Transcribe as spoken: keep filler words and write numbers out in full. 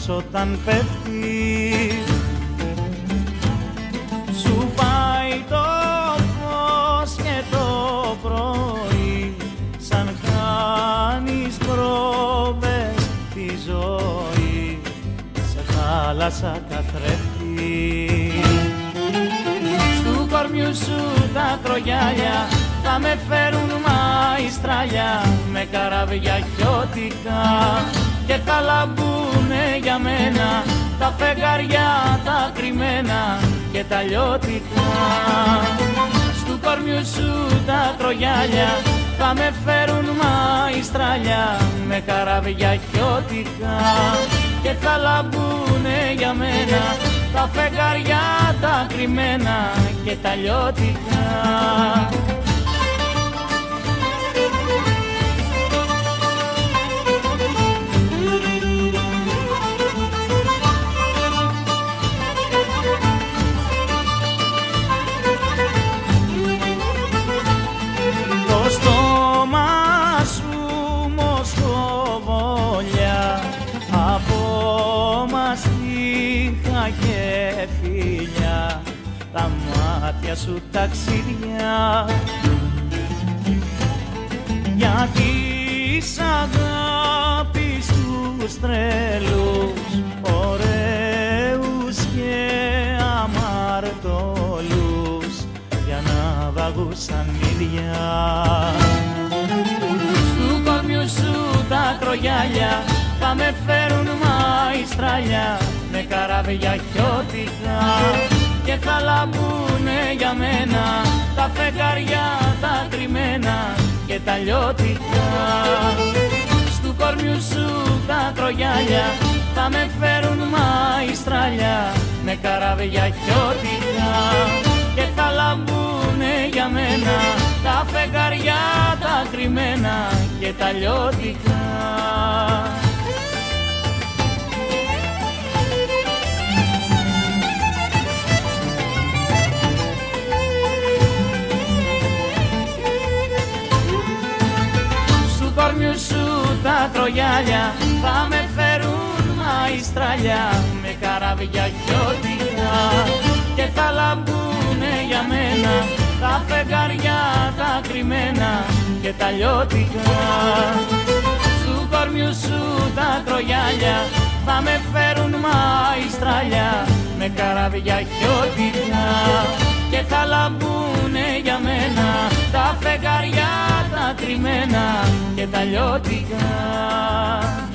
φως όταν πέφτει. Σου πάει το φως και το πρωί, σαν χάνεις πρόβες τη ζωή, σε θάλασσα καθρέφτη. Στου κορμιού σου τα κρογιάλια θα με φέρουν μαϊστράλια με καράβια χιώτικα και θα λαμπούνε για μένα τα φεγγαριά τα κρυμμένα και τα λιώτικα. Στου κορμιού σου τα κρογιάλια θα με φέρουν μαϊστράλια με καράβια χιώτικα και θα λαμπούνε για μένα τα φεγγαριά τα κρυμμένα και τα λιώτικα. Το στόμα σου μοσχοβολιά, από μαστίχα και φιλιά, τα μάτια σου ταξίδια για της αγάπης τους τρελούς, ωραίους και αμαρτωλούς, για να βαγούσαν ίδια. Στου κορμιού σου τα κρογιάλια θα με φέρουν μαϊστράλια με καράβια χιώτικα και θα λαμπούνε για μένα τα φεγγαριά τα κρυμμένα και τα λιώτικα. Στου κορμιού σου τα κρογιάλια θα με φέρουν μαϊστράλια με καράβια χιώτικα και θα λαμπούνε για μένα τα φεγγαριά τα κρυμμένα και τα λιώτικα. Στου κορμιού σου τα κρογιάλια θα με φέρουν μαϊστράλια με καράβια χιώτικα και θα λαμπούνε για μένα τα φεγγαριά τα κρυμμένα και τα λιώτικα. Στου κορμιού σου τα κρογιάλια θα με φέρουν μαϊστράλια με καράβια χιώτικα και θα λαμπούνε για μένα τα φεγγαριά τα κρυμμένα και τα λιώτικα.